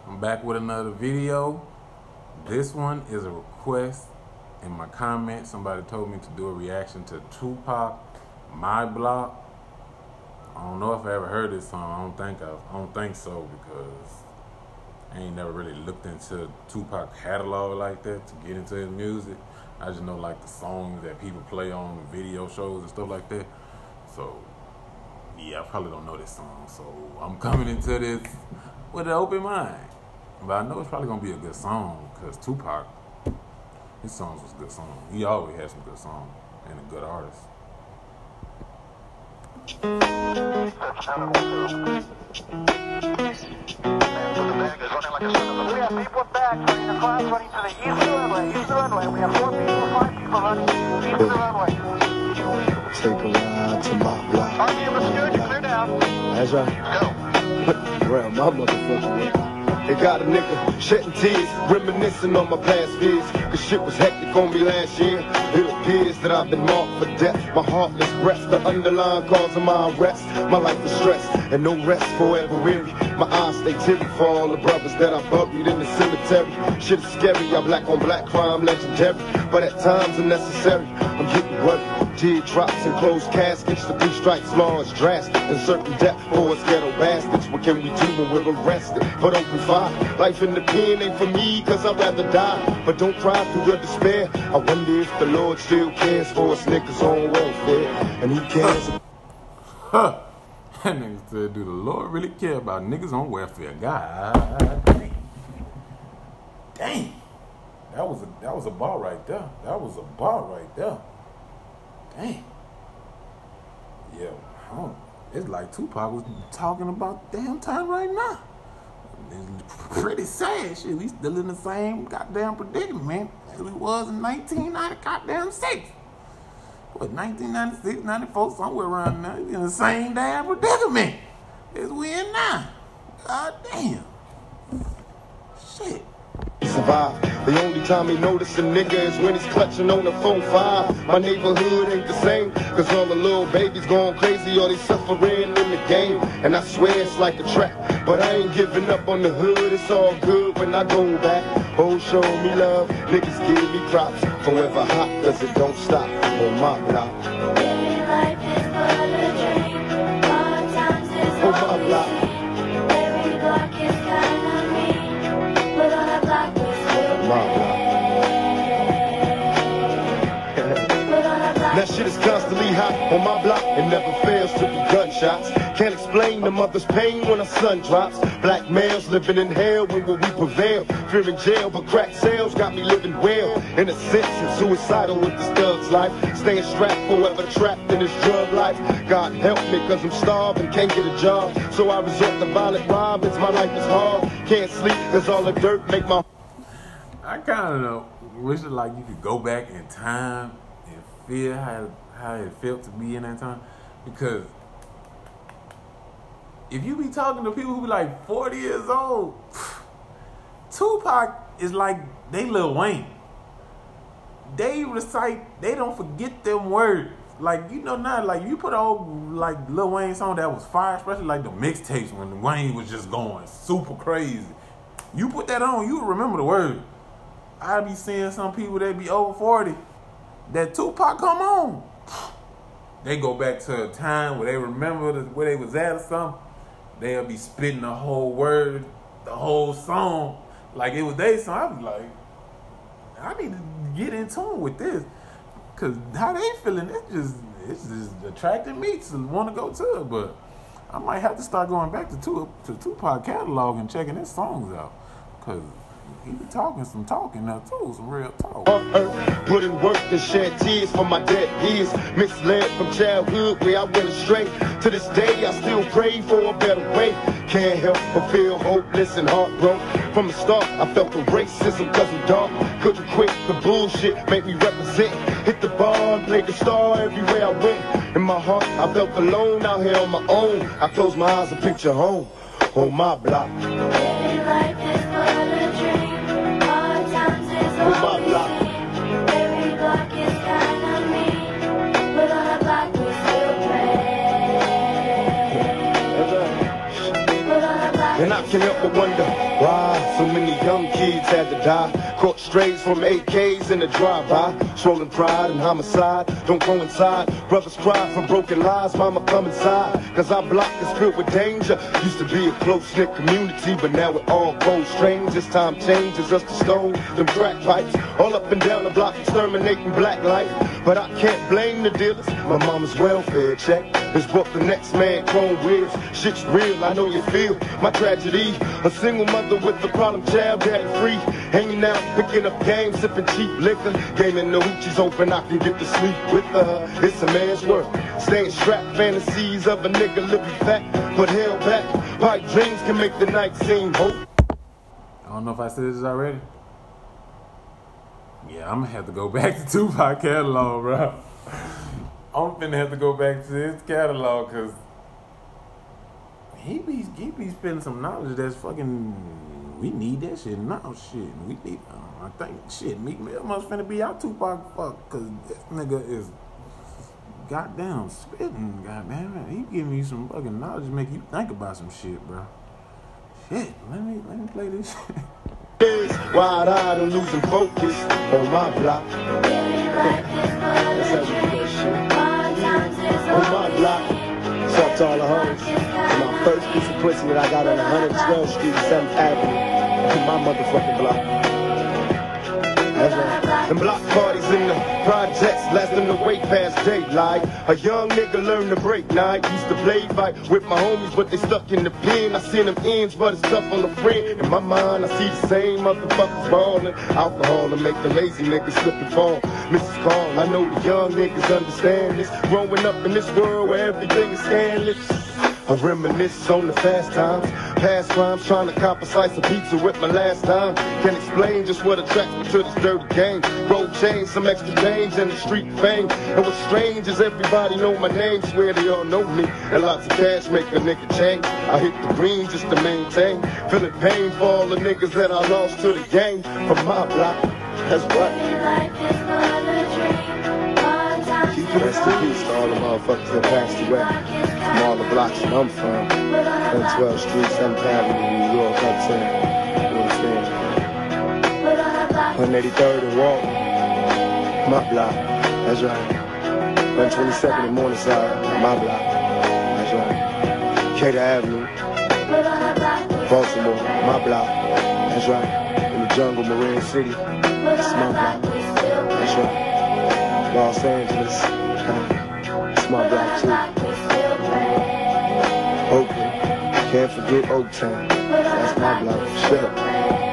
I'm back with another video. This one is a request. In my comments, somebody told me to do a reaction to Tupac, My Block. I don't know if I ever heard this song. I don't think so, because I ain't never really looked into Tupac catalog like that to get into his music. I just know like the songs that people play on video shows and stuff like that. So yeah, I probably don't know this song. So I'm coming into this with an open mind. But I know it's probably gonna be a good song, because Tupac, his songs was good songs. He always had some good songs and a good artist. We have people back running the cars running to the east of the runway, east of the runway. We have 4 people, 5 people running east of the runway. Take a ride to my block. RPM is good, clear down. That's right. Go. Around my motherfucking way. It got a nigga shedding tears, reminiscing on my past fears. Cause shit was hectic on me last year. It appears that I've been marked for death. My heartless breast, the underlying cause of my arrest. My life is stress, and no rest forever weary. My eyes stay teary for all the brothers that I buried in the cemetery. Shit is scary, I'm black on black crime, legendary. But at times unnecessary, I'm getting worried. Teardrops and closed caskets, the 3 strikes law is drastic. And certain death for us ghetto bastards. What can we do when we're arrested? But open fire. Life in the pen ain't for me, cause I'd rather die. But don't cry through your despair. I wonder if the Lord still cares for us niggas on welfare. And he cares. Huh. That nigga said, do the Lord really care about niggas on welfare? God dang. Dang. That was a bar right there. That was a bar right there. Dang. Yeah, it's like Tupac was talking about damn time right now. It's pretty sad shit. We still in the same goddamn predicament, man, as we was in 1996. What, 1996, 94, somewhere around now. We in the same damn predicament as we in now. God damn. Shit. Survive. The only time he notice a nigga is when he's clutching on the phone 5. My neighborhood ain't the same, cause all the little babies going crazy or they suffering in the game. And I swear it's like a trap, but I ain't giving up on the hood. It's all good when I go back. Oh, show me love, niggas give me props. Forever hot, cause it don't stop on my block. Living life is but a dream. Hard times is On all my we block. see. Every block is kinda mean, but on a block we still play. But on a block That shit is constantly hot on my block. It never fails to be gunshots. Can't explain the mother's pain when her son drops. Black males living in hell when will we prevail? Fear in jail, but crack sales got me living well. In a sense, I'm suicidal with this thug's life. Staying strapped, forever trapped in this drug life. God help me, cause I'm starving, can't get a job. So I resort to violent robins, my life is hard. Can't sleep, cause all the dirt make my... I kind of wish it like you could go back in time and feel how it felt to be in that time. Because if you be talking to people who be like 40 years old, Tupac is like they Lil Wayne. They recite, they don't forget them words. Like, you know, now, like, you put an old, like, Lil Wayne song that was fire, especially like the mixtapes when Wayne was just going super crazy. You put that on, you remember the word. I be seeing some people that be over 40, that Tupac come on, they go back to a time where they remember where they was at or something. They'll be spitting the whole word, the whole song, like it was their song. I be like, I need to get in tune with this, cause how they feeling, it's just attracting me to want to go to it. But I might have to start going back to Tupac catalog and checking his songs out, cause he be talking some talking now too, some real talk. Put in work and shed tears for my dead years. Misled from childhood where I went astray. To this day I still pray for a better way. Can't help but feel hopeless and heartbroken. From the start I felt the racism cause I'm dark. Couldn't quit the bullshit, make me represent. Hit the bar and played the star everywhere I went. In my heart I felt alone out here on my own. I close my eyes and picture home on my block. living life is but a dream. Hard times is all we see. Every block is kinda mean, but on a block we still pray. But on a block And I can't help but wonder why so many young kids had to die. Caught strays from AKs in the drive-by. Swollen pride and homicide don't coincide. Brothers cry for broken lives, mama come inside. Cause our block is filled with danger. Used to be a close-knit community, but now we're all cold strangers. Time changes us to stone them crack pipes. All up and down the block exterminating black life. But I can't blame the dealers. My mama's welfare check is what the next man chrome wheels. Shit's real, I know you feel my tragedy. A single mother with a problem child, daddy free. Hanging out, picking up games, sipping cheap liquor. Gaming the hoochies open, I can get to sleep with her. It's a man's work. Staying strapped, fantasies of a nigga living fat, but held back. Pipe dreams can make the night seem hope. I don't know if I said this already. Yeah, I'm gonna have to go back to Tupac catalog, bro. I'm finna have to go back to his catalog because he be spitting some knowledge that's fucking. We need that shit now. Shit, we need. I think shit. Meek Mill must finna be out Tupac fuck because this nigga is goddamn spitting. Goddamn it, he giving you some fucking knowledge, make you think about some shit, bro. Shit, let me play this shit. Wide-eyed and losing focus on my block. On my block. Talk to all the hoes. And my first piece of pussy that I got on 112th Street, 7th Avenue. In my motherfucking block. That's right. And block parties in the projects, lasting the way past daylight. A young nigga learned to break night. Used to play fight with my homies, but they stuck in the pen. I seen them ends, but it's tough on the friend. In my mind, I see the same motherfuckers ballin'. Alcohol to make the lazy niggas slip and fall. Mrs. Carl, I know the young niggas understand this. Growing up in this world where everything is scandalous. I reminisce on the fast times, past crimes, trying to cop a slice of pizza with my last time. Can't explain just what attracts me to this dirty game. Gold chains, some extra change, and the street fame. And what's strange is everybody know my name, swear they all know me. And lots of cash make a nigga change. I hit the green just to maintain. Feeling pain for all the niggas that I lost to the game. From my block, that's what. Rest in peace to all the motherfuckers that passed away. From all the blocks that I'm from. 112th Street, 7th Avenue, New York, uptown. You know what I'm saying? 183rd and Walton. My block. That's right. 122nd and Morningside. My block. That's right. Cater Avenue. Baltimore. My block. That's right. In the jungle, Marine City. That's my block. That's right. Los Angeles. It's my block too. Oakland, can't forget Oaktown. That's my block. Shut up.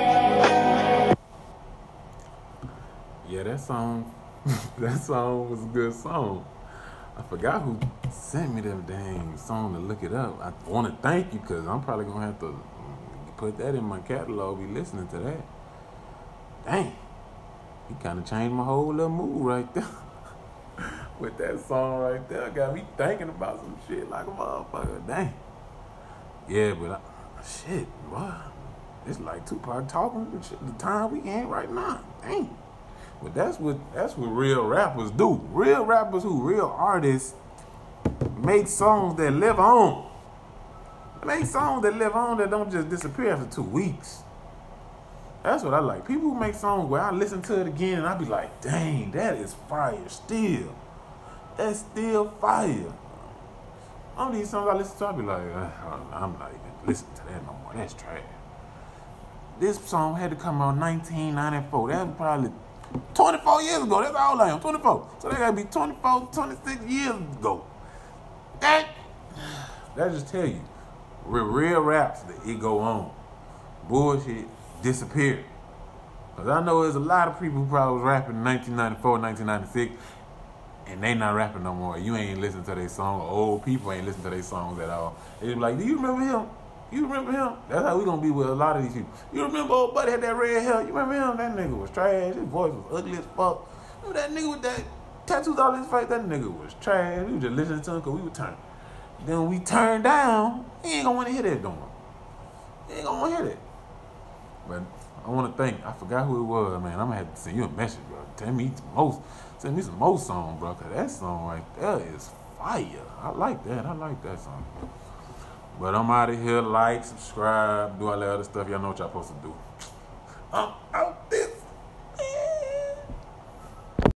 Yeah, that song was a good song. I forgot who sent me that dang song to look it up. I want to thank you because I'm probably gonna have to put that in my catalog. Be listening to that. Dang, he kind of changed my whole little mood right there. With that song right there, got me thinking about some shit like a motherfucker. Dang. Yeah, but shit, boy, it's like Tupac talking shit, the time we in right now. Dang. But that's what real rappers do. Real rappers real artists make songs that live on. Make songs that live on that don't just disappear after 2 weeks. That's what I like. People who make songs where I listen to it again and I be like, dang, that is fire still. That's still fire. All these songs I listen to, I be like, I'm not even listening to that no more. That's trash. This song had to come out in 1994. That was probably 24 years ago. That's all I am, 24. So that gotta be 24, 26 years ago. That just tell you, real raps, it go on. Bullshit disappeared. Because I know there's a lot of people who probably was rapping in 1994, 1996, and they not rapping no more. You ain't listening to their song. Old people ain't listening to their songs at all. They be like, do you remember him? You remember him? That's how we gonna be with a lot of these people. You remember old buddy had that red hair? You remember him? That nigga was trash. His voice was ugly as fuck. Remember that nigga with that tattoos all his face? That nigga was trash. We was just listening to him because we were turned. Then when we turned down, he ain't gonna want to hear that no more. He ain't gonna want to hear that. But I want to thank, I forgot who it was, man. I'm going to have to send you a message, bro. Send me some more songs, bro, because that song right there is fire. I like that. I like that song. But I'm out of here. Like, subscribe, do all that other stuff. Y'all know what y'all supposed to do. I'm out.